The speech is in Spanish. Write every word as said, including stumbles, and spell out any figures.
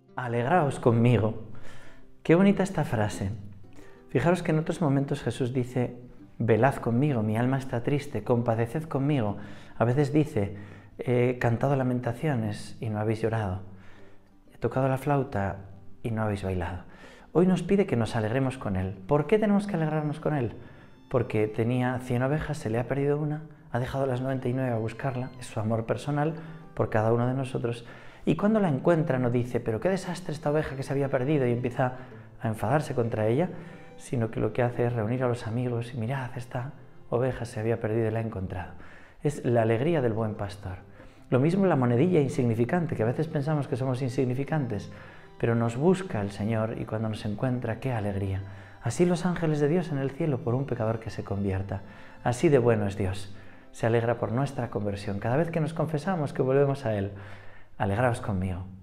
Alegraos conmigo. Qué bonita esta frase. Fijaros que en otros momentos Jesús dice, velad conmigo, mi alma está triste, compadeced conmigo. A veces dice, he cantado lamentaciones y no habéis llorado. He tocado la flauta y no habéis bailado. Hoy nos pide que nos alegremos con Él. ¿Por qué tenemos que alegrarnos con Él? Porque tenía cien ovejas, se le ha perdido una, ha dejado las noventa y nueve a buscarla, es su amor personal por cada uno de nosotros. Y cuando la encuentra no dice, pero qué desastre esta oveja que se había perdido, y empieza a enfadarse contra ella, sino que lo que hace es reunir a los amigos y mirad, esta oveja se había perdido y la ha encontrado. Es la alegría del buen pastor. Lo mismo la monedilla insignificante, que a veces pensamos que somos insignificantes, pero nos busca el Señor y cuando nos encuentra, qué alegría. Así los ángeles de Dios en el cielo por un pecador que se convierta. Así de bueno es Dios. Se alegra por nuestra conversión. Cada vez que nos confesamos, que volvemos a Él, alegraos conmigo.